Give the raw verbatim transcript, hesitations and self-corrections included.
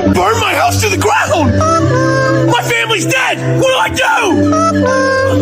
Burn my house to the ground! My family's dead! What do I do?